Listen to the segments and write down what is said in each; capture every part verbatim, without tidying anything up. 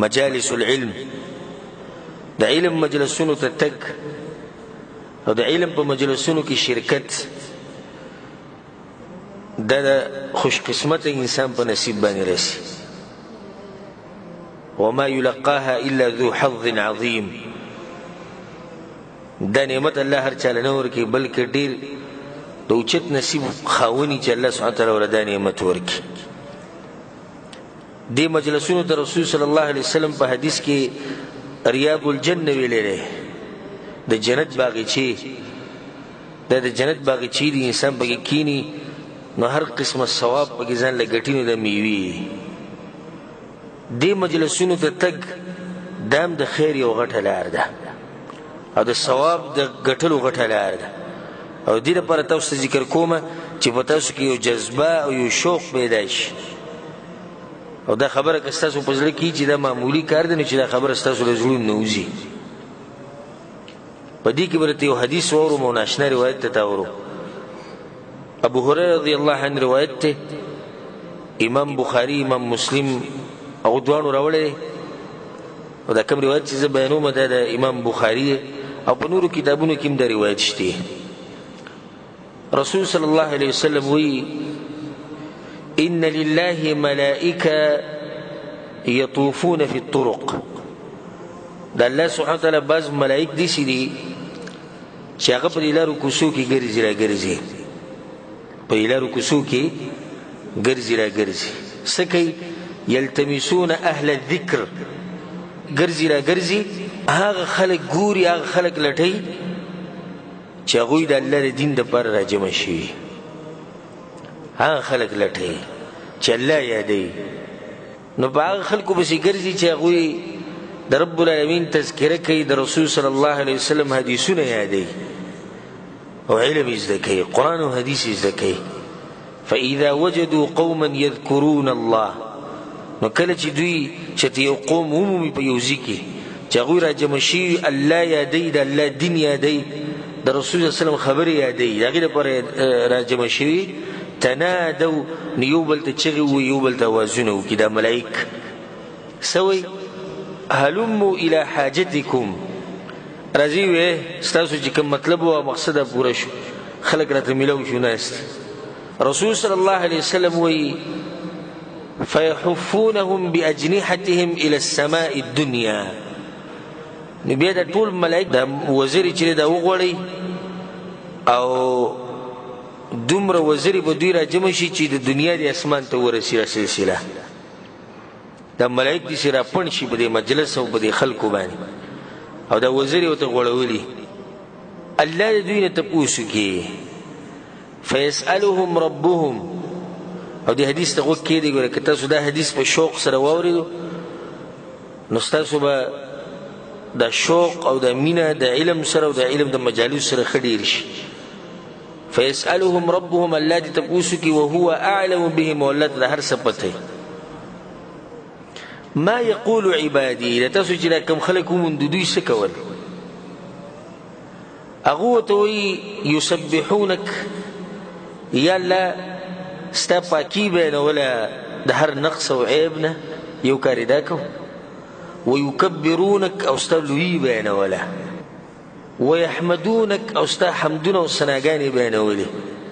مجالس العلم د علم مجلسونو ته تګ او د علم په مجلسونو کې شرکت دا د خوش قسمت انسان په نصیب باندې رسی وما يلقاها الا ذو حظ عظيم دا نعمت الله هر چاله نه ورکي بلکې ډیر د اوچت نصیب خاوني چې الله سبحانه وتعالى ور دا نعمت ورکي دی مجلسونو ته رسول صلی الله علیه وسلم په حدیث کې ریاض الجنه ویلې د جنت باغچې د جنت باغچې دی انسان پکې کینی نو هر قسمه ثواب پکې ځان لګټینو د میوي دی مجلسونو ته تګ دام د خیر یو غټه لار ده او د ثواب د غټلو غټه لار ده او دې لپاره تاسو ذکر کوم چې په تاسو کې یو جذبه او یو شوق پیدا شي او دا خبره که تاسو په ځل کې چې دا معمولی کار دی چې دا خبره تاسو له زړه نه وځي په دې کې ورته یو حدیث اورو مو ناشنا روایت ته تاورو ابو هريره رضی الله عنه روایت ته امام بخاری امام مسلم او دوانو راوړل او دا کوم روایت چې بیانوم ده د امام بخاری او په نورو کتابونو کې هم دا روایت شته رسول صلی الله علیه وسلم وی ان لله ملائکه یطوفون فی الطرق دا الله سبحانه وتعالی بعض ملائک دي چې دي چې هغه په لارو کوڅو کې ګرځي را ګرځي په لارو کوڅو کې ګرځي را ګرځي سکه یلتمسون اهل الذکر ګرځي را ګرځي هغه خلک ګوري هغه خلک لټي چې هغه د الله د دین د پر راجم شي هغه خلک لټي چې الله یادي نو باغ خلکو به ګرځي چې هغه د رب العالمین تذکرہ کوي د رسول صلی الله علیه وسلم حدیثونه یادي او علم زده کوي قران او حدیث زده کوي فاذا وجدوا قوما يذكرون الله نو کله چې دوی چې یو قوم عمومي په یو ځکه چې هغه راجم شي الله یادي د الله دین یادي د رسول صلی الله علیه وسلم خبر یادي هغه لپاره راجم شي تنادوا نيوبل تشغي ويوبل توازنوا كده ملائك سوي هلموا الى حاجتكم رضیوه ستاسو چې کوم مطلب او مقصد پوره شو خلق راته ملو شو ناس رسول صلی الله علیه وسلم وی فيحفونهم باجنحتهم الى السماء الدنيا نبي دا ټول ملائک د وزیر چې دا وغوړي او دومره وزیر به دوی را جمع شي چې د دنیا د اسمان ته ورسیږي سلسله دا ملائک دي چې را پڼ شي په دې مجلس او په دې خلکو باندې او دا وزیر او ته غوړولي الله دوی نه تاسو کې فيسالهم ربهم او دې حدیث ته وکړي دی ګوره کته سودا حدیث په شوق سره واورېدو نو تاسو به دا شوق او د مینا د علم سره او د علم د مجالس سره خډیر شي فيسالهم ربهم الذي تبوسك وهو اعلم بهم والذي ظهر سبته ما يقول عبادي لتسجل كم خلقوا من دوی سکول اغوتوي يسبحونك يا لا استفاكي بين ولا دهر نقص وعيبنا يكارداكو ويكبرونك او استلوي بين ولا ويحمدونك او استحمدون وسناغاني بين ولي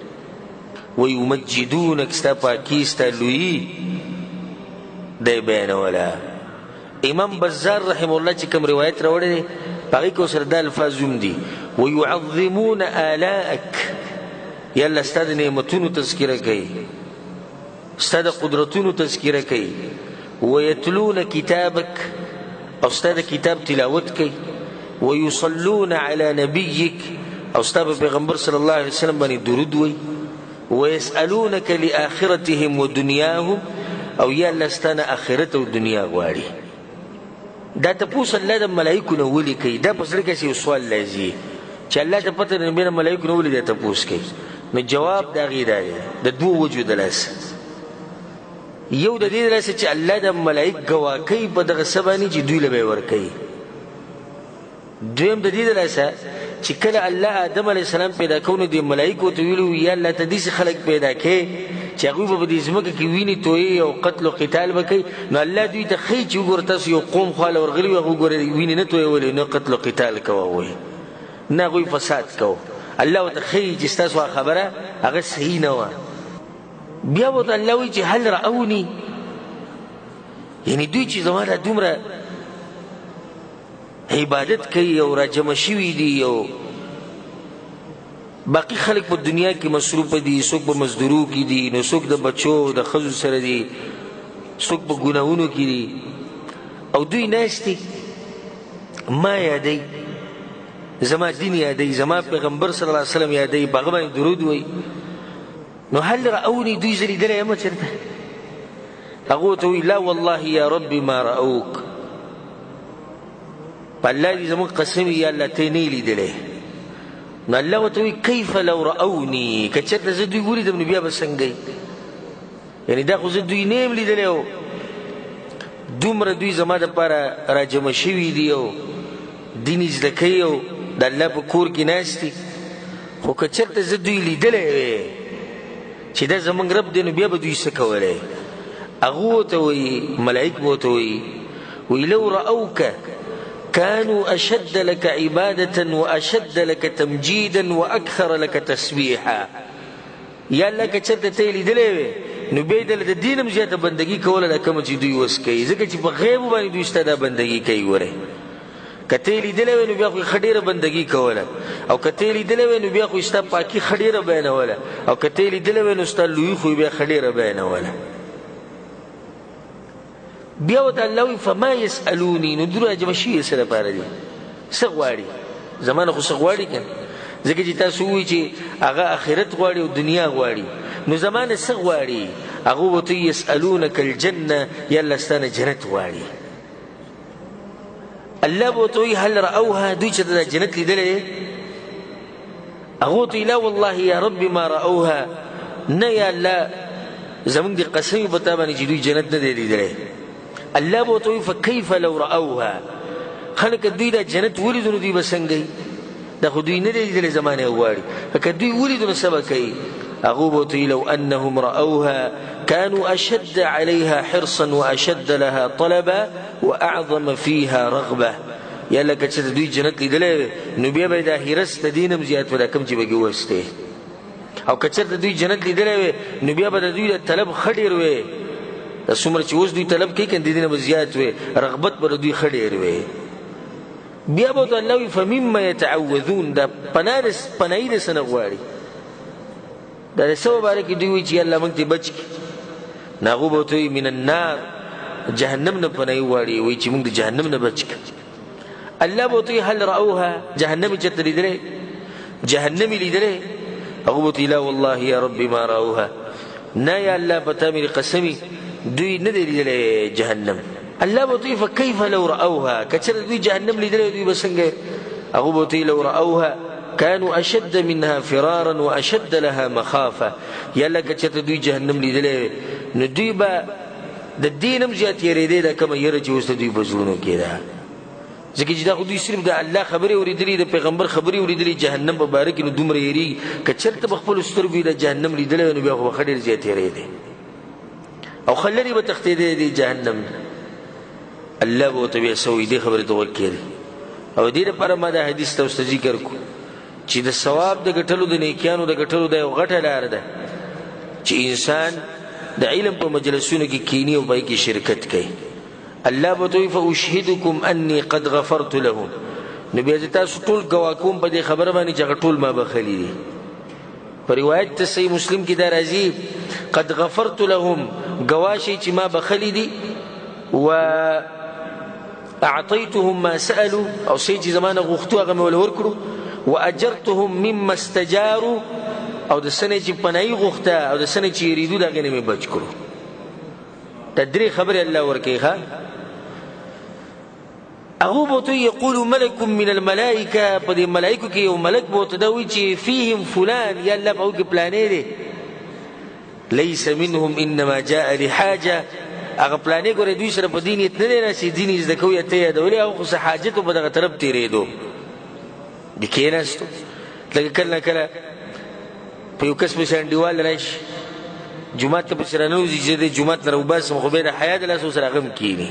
ويمجدونك استفاكي استلوي دای بین ولا امام بزار رحم الله چې کوم روایت راوړي پای کو سره د الفاظوم دي ويعظمون آلاءك يلا استاد نعمتونو تذکرہ کوي استاد قدرتونو تذکرہ کوي ويتلون كتابك او استاد کتاب تلاوت کوي ويصلون على نبيك او استاد پیغمبر صلی الله علیه وسلم باندې درود وي ويسالونك لاخرتهم ودنياهم او یا لستانه اخرت او دنیا غواړي دا تاسو الله د ملائکو نو ولي کوي دا پس لکه سی سوال لازم چې الله ته پته نه بینه ملائکو نو ولي دا تاسو کوي نو جواب دا غیر دی د دوه وجود لاس یو د دې لاس چې الله د ملائک گواکي په دغه سبانی چې دوی له ور کوي دویم د دې لاس چې کله الله آدم علی السلام پیدا کونه د ملائکو ته ویلو یا الله ته دې خلق پیدا کړي چې چې هغوی به په دې ځمکه کې وینې تویې او قتل او قتال به کوي، نو الله دوی ته ښیي چې وګوره تاسو یو قوم خواله ورغلي وي، هغوی ګوره وینې نه تویولې، نه قتل او قتال کوه هغوی، نه هغوی فساد کوه. الله ورته ښیي چې ستاسو خبره هغه صحیح نه وه. بیا ورته الله وایي چې هل رأوني، یعنې دوی چې زما دا دومره عبادت کوي او را جمع شوي دي او باقي خلک په دنیا کې مصروفه دي، څوک په مزدورو کې دي، نو څوک د بچو د ښځو سره دي، څوک په ګناهونو کې دي، او دوی ناست دي ما یادوي، زما دین یادوي، زما پیغمبر صلی الله علیه وسلم یادوي، په هغه باندې درود وایي. نو هل رأوني، دوی زه لیدلی یم چېرته؟ هغه ورته وایي لا والله یا رب ما رأوک، په الله دې زموږ قسم یا الله ته یې نه یې لیدلی. نو الله ورته وایي کیف لو رأوني، که چېرته زه دوی ولیدم نو بیا به څنګه یي؟ یعنې دا خو زه دوی نه یم لیدلی او دومره دوی زما دپاره را جمع شوي دي او دین یې زده کوي او د الله په کور کې ناست دي، خو که چېرته زه دوی لیدلی وی چې دا زموږ رب دی نو بیا به دوی څه کولی؟ هغه ورته وایي، ملائک به ورته وایي وی لو رأوک كانوا أشد لك عبادة وأشد لك تمجيدا وأكثر لك تسبيحا. یا الله که چېرته ته یې لیدلی وی نو بیا یې دله د دین هم زیاته بندګي کوله دا کومه چې دوی وس کوي، ځکه چې په غیبو باندې دوی ستا دا بندګي کوي. ګورئ که ته یې لیدلی وی نو بیا خو یې ښه ډېره بندګي کوله، او که ته یې لیدلی وی نو بیا خو یې ستا پاکي ښه ډېره بیانوله، او که ته یې لیدلی وی نو ستا لویي خو یې بیا ښه ډېره بیانوله. بیا ورته الله وایي فما یسألوني، نو دوی راجمع شوي څه دپاره دي؟ څه غواړي؟ زما نه خو څه غواړي که نه؟ ځکه چې تاسو ووایي چې هغه آخرت غواړي او دنیا غواړي، نو زما نه څه غواړي؟ هغه ورته وایي یسألونک الجنه، یا الله ستا نه جنت غواړي. الله به ورته وایي هل رأوها، دوی چې دا جنت لیدلی دی؟ هغه ورته وایي لا والله یا رب ما رأوها، نه یا الله زمونږ د قسم په تا باندې چې دوی جنت نه دی لیدلی. الله به ورته وایي فکیف لو رأوها، خلک دوی دا جنت ولیدو نو دوی به څنګه وي؟ دا خو دوی نه دی لیدلی، زما نه غواړي. که دوی ولیدو نو څه به کوي؟ هغه به ورته وایي لو انهم رأوها كانوا أشد عليها حرصا وأشد لها طلبا وأعظم فيها رغبة. یا الله که چېرته دوی جنت لیدلی نو بیا به یې دا حرص د دین هم زیات و، دا کوم چې به کې وستې. او که چېرته دوی جنت لیدلی وی نو بیا به د دوی د طلب ښه ډېر وی، دا څومره چې اوس دوی طلب کوي که د دې نه به زیات وی، رغبت به د دوی ښه ډېر وی. بیا به ورته الله وایي فمما یتعوذون، دا پناهي د څه نه غواړي؟ دا د څه باره کې دوی وایي چې الله موږ ته بچ کړي؟ نو هغو به ورته وایي من النار، جهنم نه پناهي غواړي، وایي چې موږ د جهنم نه بچ کړي. الله به ورته وایي هل رأوها، جهنم یې چېرته لیدلی؟ جهنم یې لیدلی؟ هغه به ورته وایي لا والله یا رب ما رأوها، نه یا الله په تا مې قسمي دوی نه دی لیدلی جهنم. الله به ورته وایي فکیف لو رأوها، که چېرته دوی جهنم لیدلی دوی به څنګه؟ هغه به ورته وایي لو رأوها كانوا أشد منها فرارا وأشد لها مخافة. یا الله که چېرته دوی جهنم لیدلی نو دوی به د دین هم زیات یېرېدی، دا کومه یره چې اوس د دوی په زړونو کې ده. ځکه چې دا خو دوی صرف د الله خبرې اورېدلي، د پیغمبر خبرې اورېدلي، جهنم په باره کې نو دومره یېرېږي. که چېرته په خپلو سترګو یې د جهنم لیدلی نو بیا خو به ښه ډېر زیات یېرېدی او ښه لرې به تښتېدی دی جهنم. الله به ورته بیا څه وایي؟ دې خبرې ته غوږ کېږدي. او دې دپاره ما دا حدیث ته ورته ذکر کړو چې د ثواب د ګټلو، د نیکیانو د ګټلو دا یو غټه لاره ده چې انسان د علم په مجلسونو کې کینی او پای کې شرکت کوي. الله به ورته وایي فأشهدکم انی قد غفرت لهم، نو بیا زه تاسو ټول ګواه کوم په دې خبره باندې چې هغه ټول ما بخلي دي. په روایت ته صحیح مسلم کې دا راځي قد غفرت لهم، ګواه شي چې ما بخلي دي، و اعطيتهم ما سألوا، او شي چې زما نه غوښتو هغه مې ول ورکړو، واجرتهم مما استجاروا، او د سنې چې پناهي غوښته او د سنې چې یریدو د هغې نه مې بچ کړو. دا درې خبرې الله ورکوي. ښه هغو به ورته یقول ملک من الملائکه، په دې ملایکو کې یو ملک به ورته دا وایي چې فیهم فلان، یا الله په هغو کې پلانی دی، لیس منهم انما جاء لحاجه، هغه پلانی ګوره دوی سره په دین یې نه دی ناستې، دین یې زده کوي ته یادولی، هغه خو څه حاجت و په دغه طرف تېرېدو د کېناستو. لکه کله نه کله په یو کس پسې انډیوال راشي جمعات ته پسې رانوځي چې د جمعات نه راوباسم خو بیا د حیا د لاسو سره هغه هم کښېني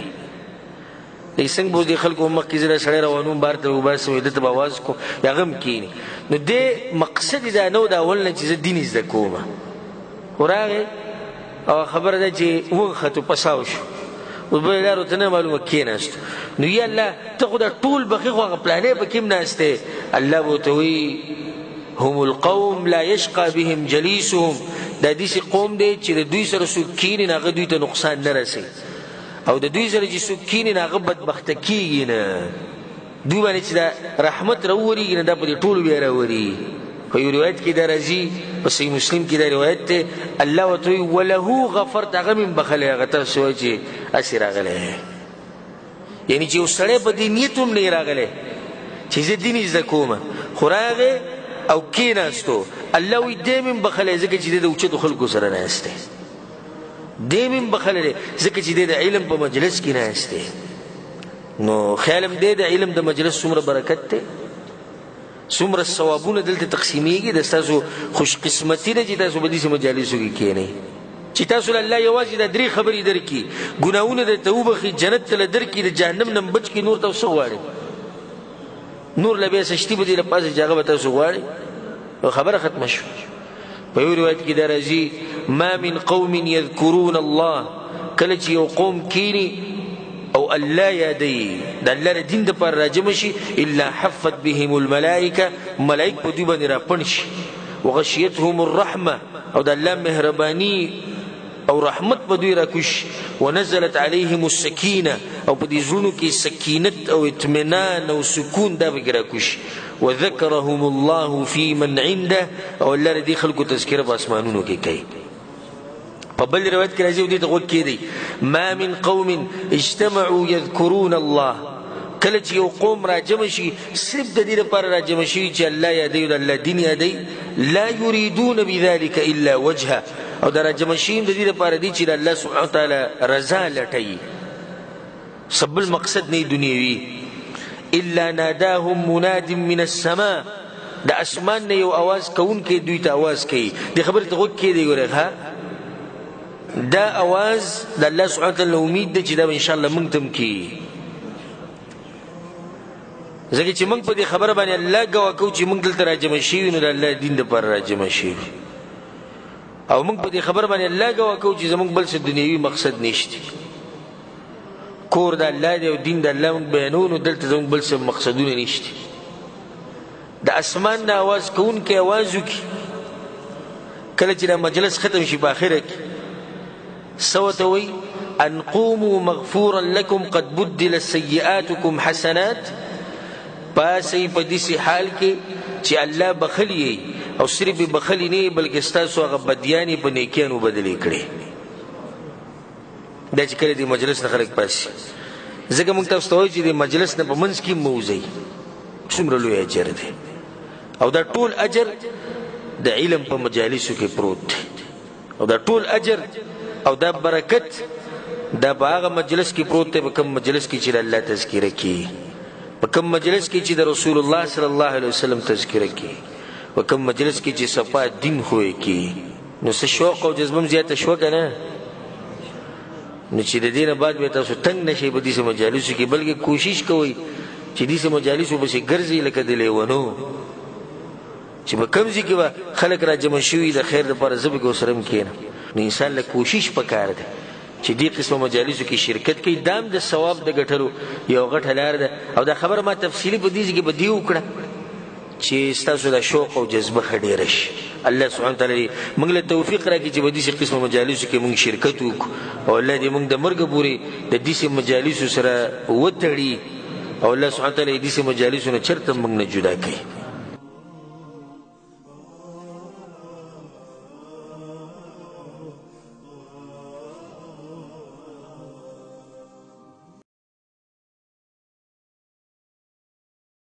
دی څنګه به د خلکو مخکې زه سړی روانوم بار ته راوباسم ده ته به اواز کوم هغه هم کښېني نو دې مقصد یې دا نه و د اول نه چې زه دین زده کوم خو راغی او خبره ده چې وخښتو پساو شو اوس به یې لارو ته نه معلومه کښېناستو نو یا الله ته خو دا ټول بخي خو هغه پلانې پکې هم ناست الله به ورته وایي هم القوم لا یشقى بهم جلیسهم دا داسې قوم دی چې د دوی سره څوک کښېني نو هغه دوی ته نقصان نه رسوي او د دوی سره چې څوک کښېني نو هغه بدبخته کېږي نه دوی باندې چې دا رحمت راوورېږي نه دا په دې ټولو بیا راورېږي په یو روایت کې دا راځي په صحیح مسلم کې دا روایت دی الله ورته وایي وله غفرت هغه مې بخلی هغه تاسو وایي چې هسې راغلی یعنې چې یو سړی په دې نیت هم نه راغلی چې زه دین زده کوم خو راغی او کېناستو الله وایي دی مې بخلی ځکه چې دی د اوچتو خلکو سره ناست دی دی مې بخلی دی ځکه چې دی د علم په مجلس کې ناست دی نو خیالم دی د علم د مجلس څومره برکت دی څومره ثوابونه دلته تقسیمیږي د ستاسو خوش قسمتي ده چې تاسو په داسې مجالسو کې کښېنئ چې تاسو له الله یوازې دا درې خبرې درکړي ګناهونه درته وبخي جنت ته له درکړي د جهنم نه بچ کړي نور تاسو غواړئ نور له بیا سشتي به دې له پاسه چې هغه به تاسو غواړئ خبره ختمه شوه په یو روایت کې دا راځي ما من قوم یذکرون الله کله چې یو قوم کښېني او الله یادوي د الله د دین دپاره راجمع شي الا حفت بهم الملائکه ملائک په دوی باندې راپڼ شي وغشیتهم الرحمه او د الله مهرباني او رحمت په دوی راکوش ونزلت عليهم السکینه او په دې زړونو کې سکینت او اطمینان او سکون دا پکې راکوش وذکرهم الله فی من عنده او الله د دې خلکو تذکره په اسمانونو کې کوي په بل روایت کې راځي دې ته غوږ کېدی ما من قوم اجتمعوا يذكرون الله کله چې یو قوم راجمع شي صرف د دې لپاره راجمع شي چې الله یادوي د الله دین یادوي لا یریدون بذلك الا وجهه او د راجمع شي د دې لپاره دی چې الله سبحانه وتعالی رضا لټوي سبل مقصد نه دنیوي الا ناداهم مناد من السماء د اسمان نه یو आवाज کوونکی دوی ته आवाज کوي د خبرې ته غوږ کېدی ګوره ها دا आवाज د الله سبحانه وتعالی امید ده چې دا ان شاء الله موږ تم کی ځکه چې موږ په دې خبره باندې الله ګوا کوو چې موږ دلته راجمع شوي نو د الله دین دپاره راجمع شوي او موږ په دې خبره باندې الله ګوا کوو چې زموږ بل څه دنیوي مقصد نشته کور د الله دی او دین د الله موږ بیانوو نو دلته زموږ بل څه مقصدونه نشته د اسمان نه आवाज کوونکی आवाज وکړي کله چې دا مجلس ختم شي په آخره کې سوتوي أن قوموا مغفورا لكم قد بدل سيئاتكم حسنات پاسي په دې حال کې چې الله بخلی او صرف بخلی نه بلکې ستاسو هغه بدیانی په نیکیانو بدلې کړي دا چې کله دې مجلس نه خلک پاسي ځکه موږ تاسو ته وایو چې دې مجلس نه په منځ کې موځي څومره لوی اجر دی او دا ټول اجر د علم په مجالسو کې پروت دی او دا ټول اجر او دا برکت دا په هغه مجلس کې پروت دی په کوم مجلس کې چې الله تذکره کوي په کوم مجلس کې چې د رسول الله صلی الله علیه وسلم تذکره کوي په کوم مجلس کې چې صفا دین خوې کوي نو څه شوق او جذبه زیاته شو کنه نو چې د دې نه بعد به تاسو تنگ نشئ په دې مجالسو کې بلکې کوشش کوئ چې دې مجالسو به ګرځي لکه د لیونو چې په کوم ځای کې به خلک را جمع شوي د خیر لپاره زه به ګوسرم کښېنم نو انسان له کوشش پکار دی چې دې قسمه مجالسو کې شرکت کوي دام د ثواب د ګټلو یو غټه لار ده او دا خبره ما تفصیلي په دې ځای کې به دې وکړه چې ستاسو د شوق او جذبه ښه ډېره شي الله سبحانه وتعالی موږ له توفیق راکړي چې په دې قسمه مجالسو کې موږ شرکت وکړو او الله دې موږ د مرګ پورې د دې مجالسو سره وتړي او الله سبحانه وتعالی دې مجالسو نه چرته موږ نه جدا کوي